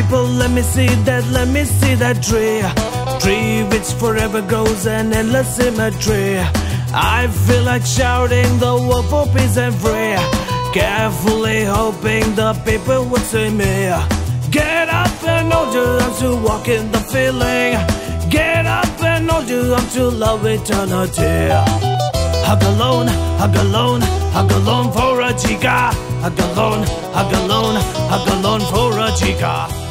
people, let me see that tree. Tree which forever grows an endless symmetry. I feel like shouting the word for peace and free, carefully hoping the people would see me. Get up and hold your arms to walk in the feeling. Get up and hold your arms to love eternity. Hug alone, hug alone, hug alone for a chica. Hug alone, hug alone, hug alone for a chica.